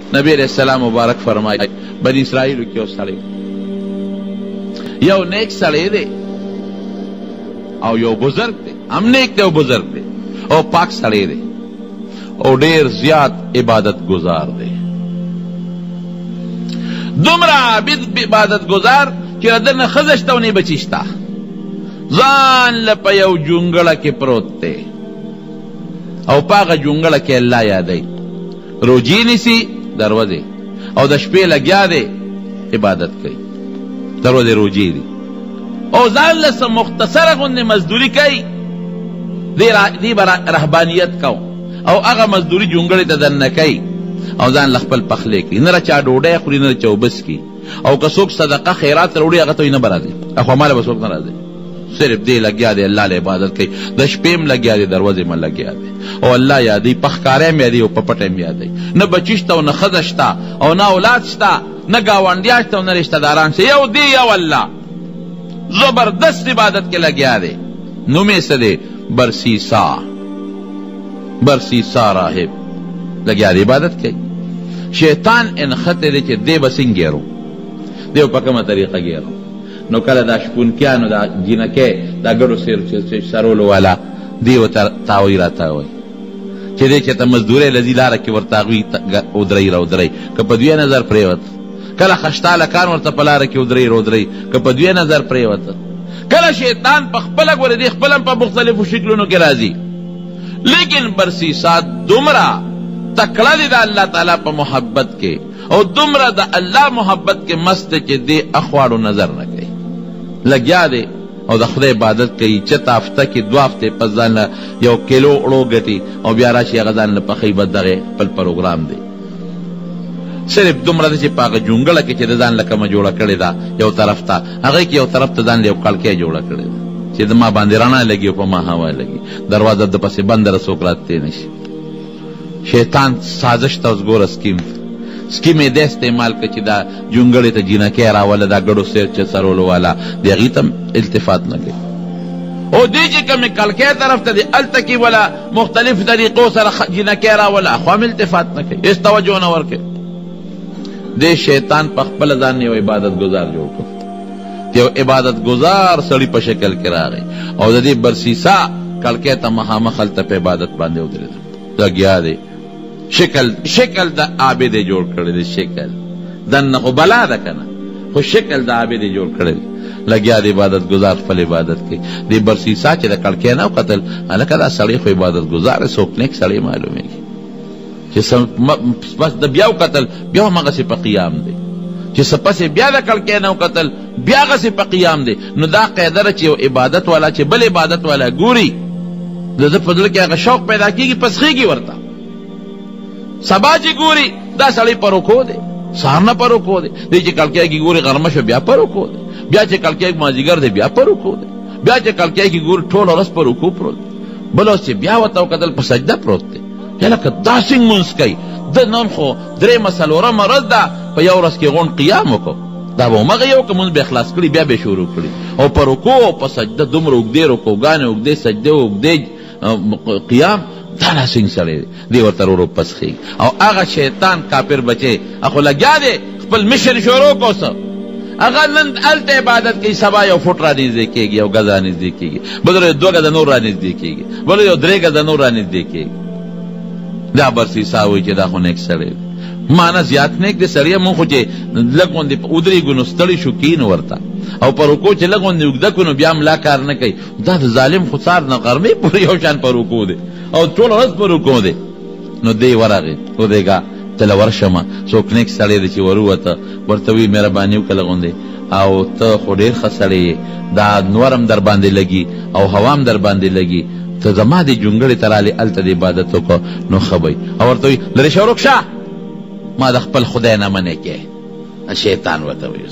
نبی علیہ السلام مبارک فرمائی بنی اسرائیلو کې یو سړی یو نیک سړی دی او یو بزرگ دی، هم نیک دی او بزرگ دی او پاک سړی دی او ډیر زیات عبادت گزار دی، دومره عابد عبادت گزار چې دنه ښځه شته او نه بچي شته، ځان له په یو جونګړه کې پروت دی او په هغه جونګړه کې الله یادوي، روجې نیسي دروازې او د شپې لګیا دی عبادت کوي، دروازې روجې دي او ځان له څه مختصره غوندې مزدوري کوي، دی به رهبانیت کو او هغه مزدوري جونګړې ته دننه کوي او ځان له خپل پخلی کوي، نه چا ډوډۍ خوري نه چا اوبه څکي، او که څوک صدقه خیرات راوړي هغه ته وایي نه به راځي، اخوا ماله به څوک نه راځي، صرف دی لګیا دی الله له عبادت کوي، د شپې هم لګیا دی دروازې هم لګیا دی او الله یادوي، په ښکاره هم یادوي او په پټه هم یادوي، نه بچي شته او نه ښځه شته او نه اولاد شته، نه ګاونډیان شته او نه رشته داران شته، یو دی یو الله زبردست عبادت کې لګیا دی، نوم یې څه دی؟ برسیسا راهب لګیا دی عبادت کوي، شیطان انخته دی چې دی به څنګه ګیرو، دی په کومه طریقه ګیرو، نو کله دا شپونکیانو دا جینکې دا ګډو سرولو والا دی ورته تاوی راتاوی چې دی چې ته مزدورۍ لذي لاره کې ورته هغوی ودرئ راودرئ که په دوی نظر پرېوت، کله خشتاله کان ورته په لاره کې ودرئ رودرئ که په دوی نظر پرېوت، کله شیطان په خپله ګورې دی خپل هم په مختلفو شکلونو کې راځي، لیکن برسیسا دومره تکړه دی د الله تعالی په محبت کې او دومره د الله محبت کې مست دی چې دی اخواړو نظر نه کوي، لګیا دی او د خدای عبادت کوي، چته هفته کې 2 هفتې پس ځان له 1 کیلو اوړو ګټي او بیا راشي هغه ځان له پخوي به دغې خپل پروګرام دی، صرف دومره دی چې په هغه جونګړه کې چې د ځان له کومه جوړه کړې ده یو طرف ته، هغې کې یو طرف ته ځان له یو کړکۍ جوړه کړې ده چې د ما باندې رڼا لګي او په ما هوا لګي، دروازه د پسې بنده ره څوک راتلی نه شي، شیطان سازش ته اوس ګوره سکیم یې دی استعمال که چې دا جونګړې ته جینکۍ راوله دا ګډو سیر چې سرولو والا د هغې ته التفات نه کوي، او دی چې کومې کلکۍ طرف ته دی هلته کې وله مختلف طریقو سره جینکۍ راوله اخوا هم التفات نه کوي، هېڅ توجه نه ورکوي، دی شیطان په خپله ځان یو عبادت گزار جوړ کړ، یو عبادت گزار سړي په شکل کې راغی او د دې برسیسا کلکۍ ته مخامخ هلته په عبادت باندې ودرېده، لګیا دی شکل د عابد جوړ کړی دی، شکل دننه خو بلا ده که نه خو شکل د عابد جوړ کړی دی، لګیا دی عبادت گزار خپل عبادت کوي، دی برسیسا چې د کلکۍ نه وکتل هلکه دا سړی خو عبادت گزار دی، څوک نیک سړی معلومېږي چې پس د بیا وکتل بیا همغسې په قیام دی، چې سپسې بیا د کلکۍ نه وکتل بیا هغسې په قیام دی، نو دا قاعده ده چې یو عبادت والا چې بل عبادت والا ګوري د ده په زړه کې هغه شوق پیدا کېږي پس خېږي ورته، سبا چې ګوري دا سړی په رکو دی، سهار نه په رکو دی، دی چې کلکۍ کې ګوري غرمه شو بیا په رکو دی، بیا چې کلکۍ مازدیګر دی بیا په رکو دی، بیا چې کلکۍ کې ګوري ټوله ورځ په رکو پروت دی، بل اوس چې بیا ورته وکتل په سجده پروت دی، لکه دا څنګه مونځ کوي، د نن خو 3 څلورمه ورځ ده په یو ورځ کې غونډ قیام وکړو، دا به همغه یو که مونځ به خلاص کړي بیا به شروع کړي، او په رکو او په سجده دومره اوږدې رکوګانې اوږدې سجدې اوږدې قیام دا لا څنګه سړی دی ورته ورو پس خېږي، او هغه شیطان کافر بچی اخو لګیا دی خپل مشن شروع کو څه هغه نن هلته عبادت کوي، سبا یو فوټ رانږدې کېږي، یو ګز رانږدې کېږي، بل ورځ 2 ګزه نور رانږدې کېږي، بل یو 3 ګزه نور رانږدې کېږي، دا برسیسا وایي چې دا خو نیک سړی دی، معنی زیات نیک دی سړیه، مونږ خو چې لږ غوندې ودرېږو نو ستړي شو کینو ورته، او په رکو چې لږ غوندې اوږده کړو نو بیا ملا کار نه کوي، دا د ظالم خو سهار نه غرمې پورې یو شان په رکو دی او ټوله ورځ په رکو دی، نو دی ورغې ودېږه ته له ورشمه څوک نیک سړی دی چې ورووته ورته وایي مهرباني وکړه غوندې، او ته خو ډېر ښه سړی یې، دا نور هم در باندې لګي او هوا هم در باندې لګي، ته زما دې جونګړې ته رالې هلته د عبادت وکړه نو ښه به او ورته وایي لرې شه ورک شه ما د خپل خدای نه منې کې، شیطان ورته وایي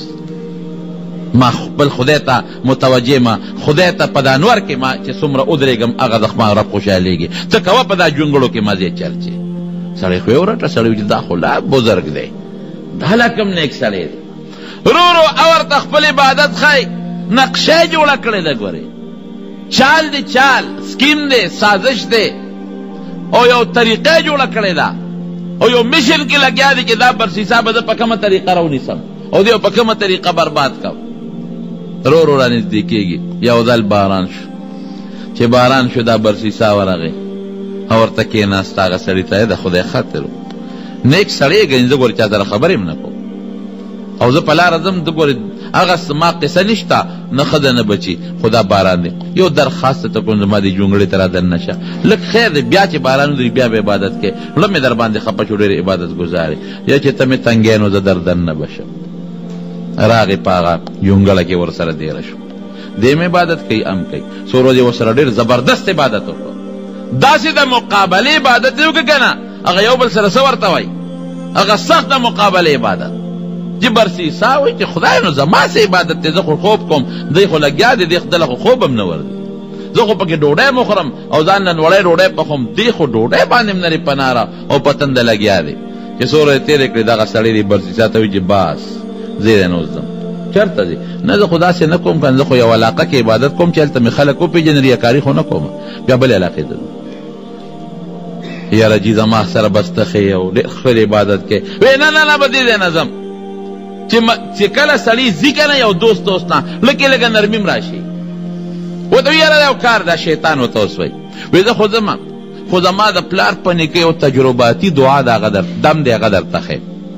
ما خپل خدای ته متوجه ما خدای ته په دا نور کې ما چې څومره ودرېږم هغه د خپل رب خوشحالېږي، ته کوه په دا جونګړو کې مزې چرچې، سړی خو یې ورټه سړی چې دا خو لا بزرګ دی، دا لا کوم نیک سړی دی، رو او ورته خپل عبادت ښایي، نقشه یې جوړه کړې ده ګورې، چال دی چال، سکیم دی، سازش دی او یو طریقه جوړه کړې ده، او یو مشن کې لګیا دی چې دا برسیسا به زه په کومه طریقه راونیسم او دی په کومه طریقه برباد کوم. رو رو رانږدې کېږي. یو ځل باران شو. چې باران شو دا برسیسا ورغی او ورته کېناست. هغه سړي ته د خدای خاطر نیک سړی ګڼي. زه ګورې چا سره خبرې هم نه کوم او زه په لاره ځم. د ګورې هغه ما قصه نشته، نه ښه ده نه بچي، خو دا باران دی. یو درخواست ته کوم زما دې جونګړې ته را دننه شه. لږ خیر دی بیا چې باران ودري بیا به عبادت کوې. زړه مې در باندې خفه شو، ډېر عبادت ګزار یا چې ته مې تنګی نو زه در دننه به شم. راغې په هغه جونګړه کې ورسره دیره شو. دې مې عبادت کوي ام کوي. څو ورځې ورسره ډېر زبردست عبادت وکړو. داسې د مقابلې عبادت یې وکړه که نه، هغه یو بل سره څه ورته وایي، هغه سخت د مقابلې عبادت. چې برسیسا وایي چې خدای نو زما څه عبادت دی، زه خو خوب کوم، دی خو لګیا دی، دی خدله خو خوب هم نه ورځي، زه خو پکې ډوډۍ مخورم او ځان نن وړی ډوډۍ پخوم، دی خو ډوډۍ باندې هم نرې پناره او په تنده لګیا دی. چې څو ورځې تېرې کړې دغه سړی دی برسیسا ته وایي چې باس زه یې نه اوس ځم. چېرته ځې؟ نه زه خو داسې نه کوم که نه، زه خو یو علاقه کې عبادت کوم چې هلته مې خلک وپېژني، ریاکاري خو نه کوم. بیا بلې علاقې ته ځم. یاره جي زما سره بس ته ښې او ډېر ښه عبادت کوې. وی نه نه نه به دې ځای نه ځم. چې کله سړي ځي که نه یو دوست دوست نه لږې لږه نرمي م راشي. ورته وي یاره یو کار دا شیطان ورته اوس وایي. وی زه خو ځم، خو زما د پلار په نیکۍ یو تجرباتي دعا د هغه دم دی، هغه درته ښیم.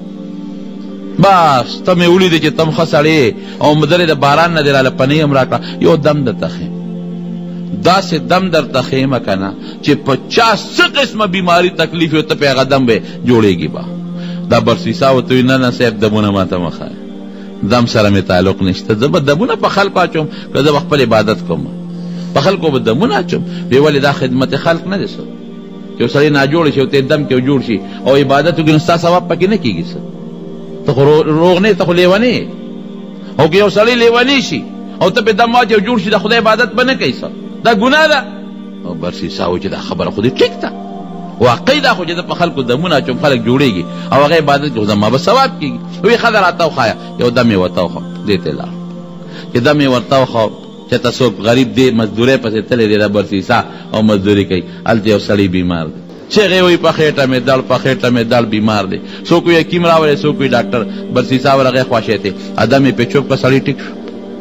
بس ته مې ولیدې چې تم ښه سړی او مدرې د باران نه دې راله پنۍ هم راکړه، یو دم درته ښیم. داسې دم درته ښیمه که نه چې په چا څه قسمه بیماري تکلیف وي ته پې هغه دم به جوړېږي به. دا برسیسا ورته وایي نه نه صاحب دمونه ماته مه ښایه، دم سره مې تعلق نشته، زه به دمونه په خلکو اچوم که زه به خپل عبادت کوم، په خلکو به دمونه اچوم. وی ولې دا خدمت خلق نه دی څه چې یو سړی ناجوړ شي او ته دم کې جوړ شي او عبادت وکړي نو ستا ثواب پکې نه کېږي څه. ته خو روغ نه یې، ته خو لیونی یې. او که یو سړی لیونی شي او ته پې دم واچي او جوړ شي د خدای عبادت به نه کوي څه، دا ګناه ده. او برسیسا وایي چې دا خبره خو دې ټیک ده، واقعي دا خو چې زه په خلکو دمونه اچوم خلک جوړېږي او هغه عبادت کوي زما به ثواب کېږي. وایي ښه ده راته وښایه. یو دم یې ورته وښو، دې ته یې لاړ. چې دم یې ورته وښو چې ته څوک غریب دی مزدورۍ پسې تللی دی د برسیسا او مزدوري کوي، هلته یو سړی بیمار دی. چغې وایي په خېټه مې دړ، په خېټه مې دړ، بیمار دی. څوک وایي حکیم راولئ، څوک وایي ډاکټر. برسیسا ورغی خواشی دی، ادم یې پې چوپ کړه، سړی ټیک شو.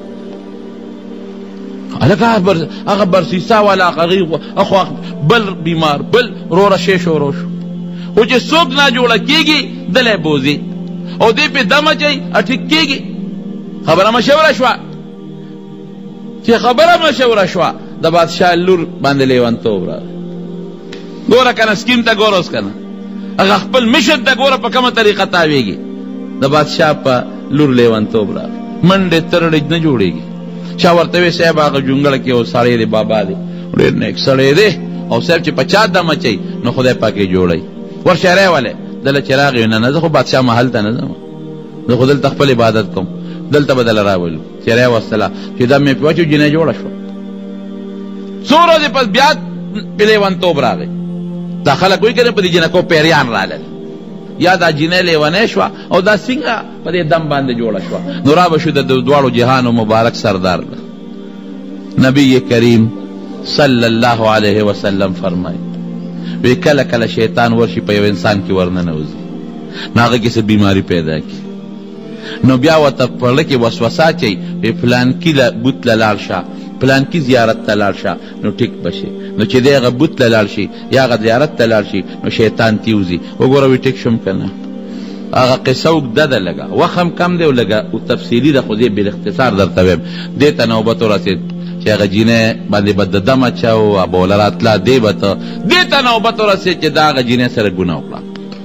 هغه برسیسا والا اخو بل بیمار بل روره شی شروع شو. خو چې څوک ناجوړه کېږي دلی بوځي او دې پې دم اچوي ټیک کېږي. خبره مشوره شوه. چې خبره مشوره شوه د بادشاه لور باندې لیونتوب راغی. ګوره که نه سکیم ته ګوره اوس که نه هغه خپل مشر ته ګوره په کومه طریقه تاویږي. د بادشاه په لور لیونتوب راغی. منډې ترړې نه جوړېږي. چا ورته وی صاحب هغه جونګړه کې یو سړی دی، بابا دی، ډېر نیک سړی دی او صاحب چې په چا دم اچوي نو خدای پاک یې جوړوي. ورشه راولې. دله چې راغی نه نه زه خو بادشاه محل ته نه ځم، زه خو دلته خپل عبادت کوم، دلته به دله راولو. چې راوستله چې دم یې پې واچو جینۍ جوړه شوه. څو ورځې پس بیا پې لیونتوب راغی. دا خلک وایي که نه په دې جینکو پیریان رالل، یا دا جینۍ لیونی شوه او دا څنګه په دې دم باندې جوړه شوه. نو را به شو د دواړو جهانو مبارک سردار ده. نبی کریم صلی الله علیه وسلم فرمایي وی کله کله شیطان ورشي په یو انسان کې ورننوځي نو هغه کې څه بیماري پیدا کړي، نو بیا ورته په زړه کې وسوسه اچوي وی فلانکي بوت له لاړ شه، فلانکي زیارت ته لاړ شه نو ټیک به شي. نو چې دی هغه بوت له لاړ شي یا هغه زیارت ته لاړ شي نو شیطان تیوځي. وګوره وی ټیک شم که نه. هغه قصه اوږده ده، لږه وخت هم کم دی او لږه تفصیلي ده، خو زه بالاختصار درته ویم. دې ته نوبت ورسېد چې هغه جینۍ باندې به د دم اچاو، ابوله راتله، دې به ته دې ته نوبت ورسېد چې دا هغه جینۍ سره ګناه وکړه.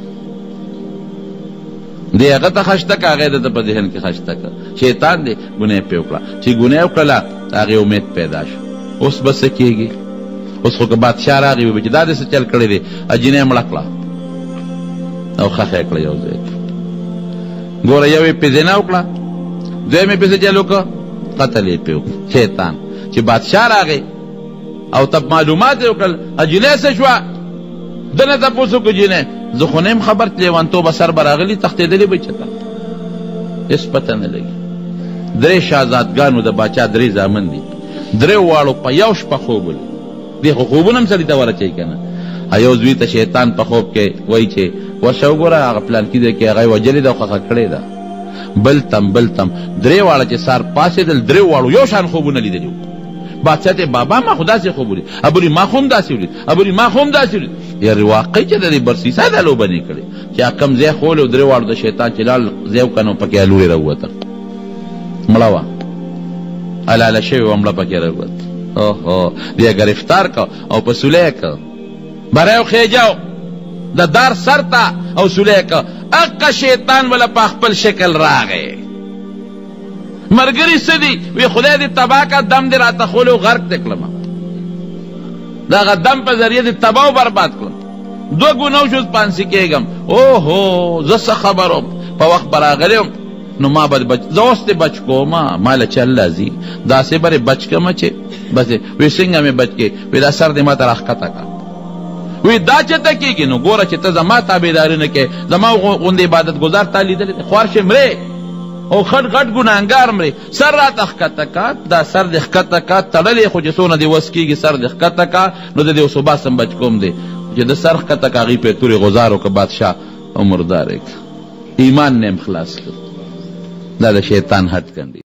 دې هغه ته خشته که هغه یې دته په ذهن کې خشته که شیطان دی ګناه یې پې وکړه. چې ګناه یې وکړله د هغې امید پیدا شو. اوس به څه کېږي؟ اوس خو که بادشاه راغی وي چې دا دې څه چل کړی دی، جینۍ مړه کړه او ښخ یې کړه یو ځای کې. ګوره یو یې پې زنا وکړه، دویم یې پې څه چل وکړه، قتل یې پې وکړه. شیطان چې بادشاه راغی او تب معلومات یې وکړل جینۍ څه شوه، ده نه تپوس وکړو جینۍ زه خو نه یم خبر لیونتوبه سر به راغلي تښتېدلې به چېرته هېڅ پته نه لګي. 3 شهزادګانو د باچا 3 زامن دي، 3 واړو په یو شپه خوب ولید. دې خو خوبونه هم سړي ته ورچوي که نه. یو زوی ته شیطان په خوب کې وایي چې ورشه وګوره هغه پلانکي دی کې هغه یې وجلې ده او خښه کړې ده. بل تم درې واړه چې سار پاڅېدل، درې واړو یو شان خوبونه لیدلي وو. بادشاه ته بابا ما خو داسې خوب ولید، ابولي ما خو هم داسې ولید، ابولي ما خو هم داسې ولید. یارې واقعي چې د دې برسیسه دا لوبه نه کړې چې کم ځای خولی و درې واړو د شیطان چې لاړ ځای وکړه نو پکې الوړې راووته، مړه وه، حلاله شوې وه، مړه پکې راووته. اوهو بیا ګرفتار که او په سولی که بری خیجو د دار سر ته او سولی که اقا شیطان وله په خپل شکل راغی. مرګري څه دي؟ وی خدای دې تباه که دم دې راته خولی و غرق دې کړمه، د هغه دم په ذریعه دې تباه و برباد کړم، 2 ګونه وشو پانسي کېږم. اوهو زه څه خبر وم، په وخت به راغلی وم نو ما به زه اوس دې بچ کومه، ما له چل راځي داسې به بچ کړمه چې بس. وی څنګه مې بچ کې؟ وی دا سر دې ما ته راښکته که. وی دا چېرته کېږي؟ نو ګوره چې ته زما تابعداري نه کوې، زما غوندې عبادت گزار تا لیدلی دی، خوار شې مرې او خټ غټ ګناهګار مرې، سر راته ښکته که، دا سر دې ښکته که، تړلی خو چې څونه دې وس کېږي سر دې ښکته که، نو د دې اوس وباس هم بچ کوم دی چې د سر ښکته که هغې پې تورې غزار وکړه بادشاه او مردار یې کړه. ایمان نه خلاص کړ. دا د شیطان حد کندي.